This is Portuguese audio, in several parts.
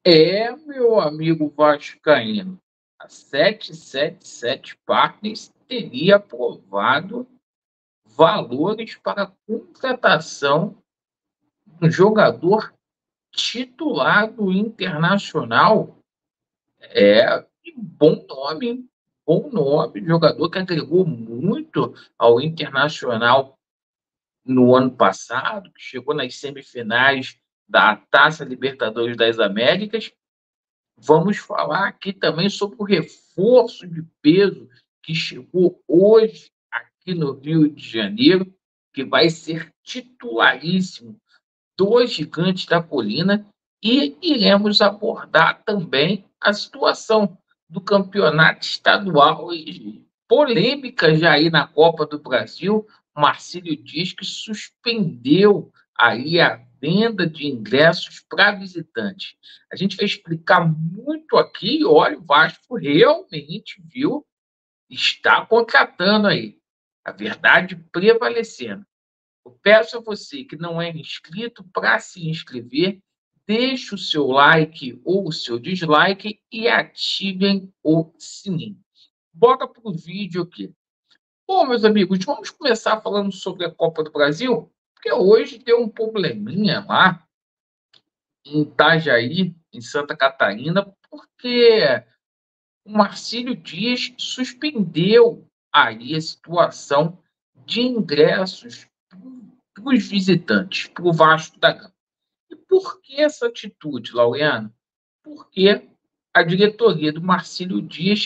Meu amigo vascaíno, a 777 Partners teria aprovado valores para a contratação de um jogador titular do Internacional. Bom nome, hein? Bom nome, jogador que agregou muito ao Internacional no ano passado, que chegou nas semifinais da Taça Libertadores das Américas. Vamos falar aqui também sobre o reforço de peso que chegou hoje aqui no Rio de Janeiro, que vai ser titularíssimo dos Gigantes da Colina, e iremos abordar também a situação do campeonato estadual e polêmica já aí na Copa do Brasil. Marcílio Dias que suspendeu aí a venda de ingressos para visitantes. A gente vai explicar muito aqui. Olha, o Vasco realmente viu, está contratando aí, a verdade prevalecendo. Eu peço a você que não é inscrito para se inscrever, deixe o seu like ou o seu dislike e ativem o sininho. Bora para o vídeo aqui. Bom, meus amigos, vamos começar falando sobre a Copa do Brasil, porque hoje deu um probleminha lá em Itajaí, em Santa Catarina, porque o Marcílio Dias suspendeu aí a situação de ingressos para os visitantes, para o Vasco da Gama. E por que essa atitude, Laureano? Porque a diretoria do Marcílio Dias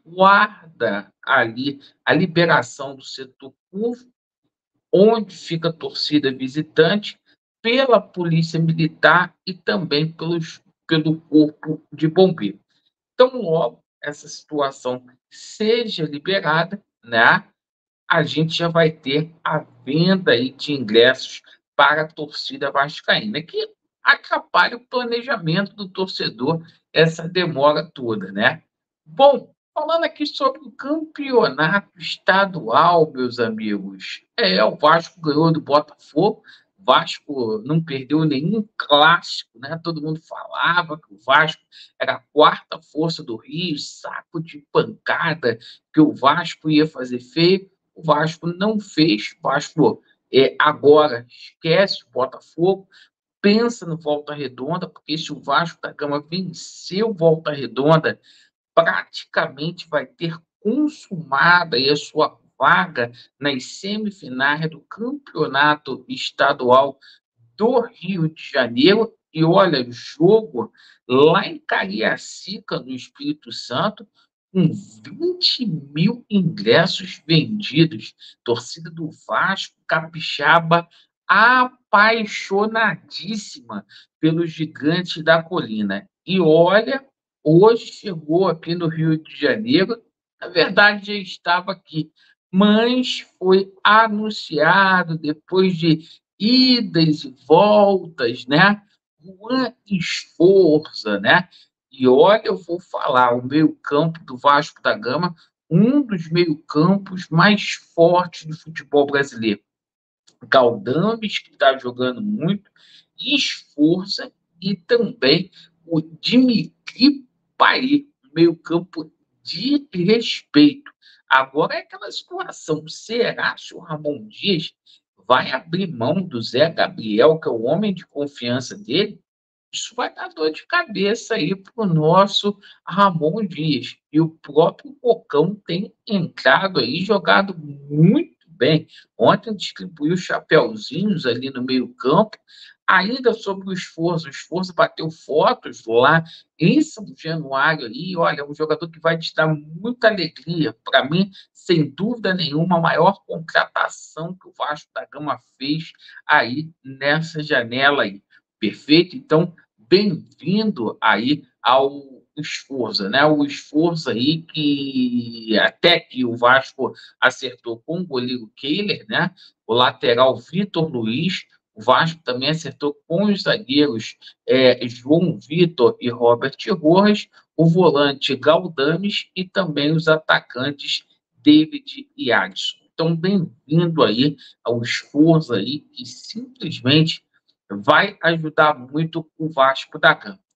aguarda ali a liberação do setor curvo, onde fica a torcida visitante, pela Polícia Militar e também pelo Corpo de Bombeiro. Então, logo essa situação seja liberada, né, a gente já vai ter a venda aí de ingressos para a torcida vascaína, que atrapalha o planejamento do torcedor, essa demora toda, né? Bom, falando aqui sobre o campeonato estadual, meus amigos, o Vasco ganhou do Botafogo. O Vasco não perdeu nenhum clássico, né? Todo mundo falava que o Vasco era a quarta força do Rio, saco de pancada, que o Vasco ia fazer feio. O Vasco não fez. O Vasco agora esquece o Botafogo, pensa no Volta Redonda, porque se o Vasco da Gama venceu Volta Redonda, praticamente vai ter consumada aí a sua vaga nas semifinais do campeonato estadual do Rio de Janeiro. E olha, jogo lá em Cariacica, no Espírito Santo, com 20 mil ingressos vendidos. Torcida do Vasco Capixaba apaixonadíssima pelos Gigantes da Colina. E olha, hoje chegou aqui no Rio de Janeiro, na verdade já estava aqui, mas foi anunciado depois de idas e voltas, né? Juan Esforza, né? E olha, eu vou falar, o meio-campo do Vasco da Gama, um dos meio-campos mais fortes do futebol brasileiro. Galdames, que está jogando muito, Esforza e também o Dimitri Payet, meio-campo de respeito. Agora é aquela situação, será que o Ramon Dias vai abrir mão do Zé Gabriel, que é o homem de confiança dele? Isso vai dar dor de cabeça aí para o nosso Ramon Dias. E o próprio Cocão tem entrado aí, jogado muito bem. Ontem distribuiu chapeuzinhos ali no meio-campo. Ainda sobre o Esforço bateu fotos lá em São Januário ali. Olha, é um jogador que vai te dar muita alegria. Para mim, sem dúvida nenhuma, a maior contratação que o Vasco da Gama fez aí nessa janela aí. Perfeito? Então, bem-vindo aí ao Esforza, né? O Esforza aí que até que o Vasco acertou com o goleiro Kehler, né? O lateral Vitor Luiz, o Vasco também acertou com os zagueiros João Vitor e Robert Rojas, o volante Galdames e também os atacantes David e Alisson. Então, bem-vindo aí ao Esforza aí que simplesmente vai ajudar muito o Vasco da Gama.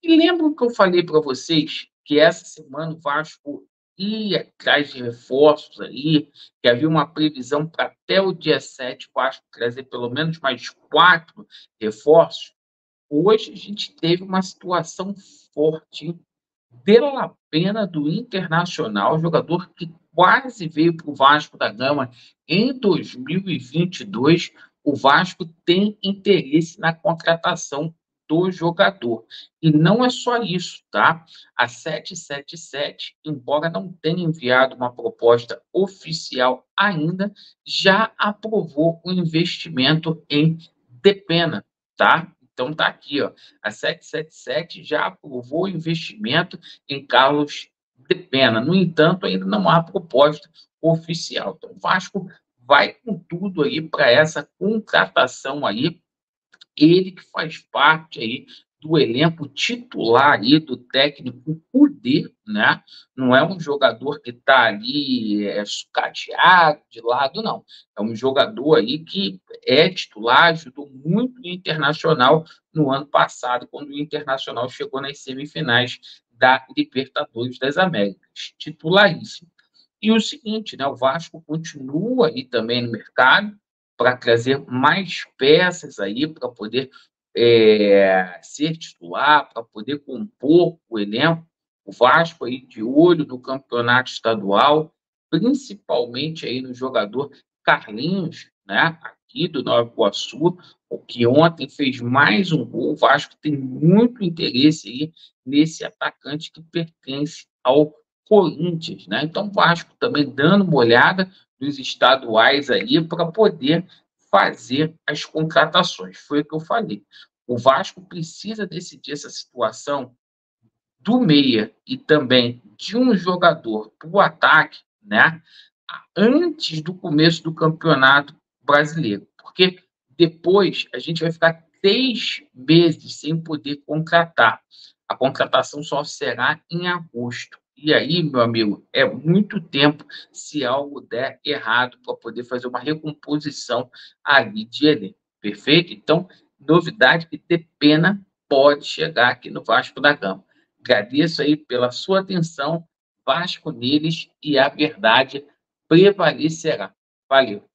E lembra que eu falei para vocês que essa semana o Vasco ia atrás de reforços aí, que havia uma previsão para até o dia 7 o Vasco trazer pelo menos mais 4 reforços? Hoje a gente teve uma situação forte de La Pena do Internacional, jogador que quase veio para o Vasco da Gama em 2022. O Vasco tem interesse na contratação do jogador. E não é só isso, tá? A 777, embora não tenha enviado uma proposta oficial ainda, já aprovou o investimento em Depena, tá? Então tá aqui, ó. A 777 já aprovou o investimento em Carlos Depena. No entanto, ainda não há proposta oficial. Então, o Vasco vai com tudo aí para essa contratação aí. Ele que faz parte aí do elenco titular aí do técnico Kudê, né? Não é um jogador que está ali sucateado de lado, não. É um jogador aí que é titular, ajudou muito o Internacional no ano passado, quando o Internacional chegou nas semifinais da Libertadores das Américas. Titularíssimo. E o seguinte, né, o Vasco continua aí também no mercado para trazer mais peças aí para poder ser titular, para poder compor o elenco. O Vasco aí de olho no campeonato estadual, principalmente aí no jogador Carlinhos, né, aqui do Nova Iguaçu, o que ontem fez mais um gol. O Vasco tem muito interesse aí nesse atacante que pertence ao Corinthians, né? Então, o Vasco também dando uma olhada nos estaduais aí para poder fazer as contratações. Foi o que eu falei. O Vasco precisa decidir essa situação do meia e também de um jogador para o ataque, né? Antes do começo do campeonato brasileiro, porque depois a gente vai ficar 3 meses sem poder contratar. A contratação só será em agosto. E aí, meu amigo, é muito tempo se algo der errado para poder fazer uma recomposição ali de elenco. Perfeito? Então, novidade que Depena pode chegar aqui no Vasco da Gama. Agradeço aí pela sua atenção. Vasco neles e a verdade prevalecerá. Valeu.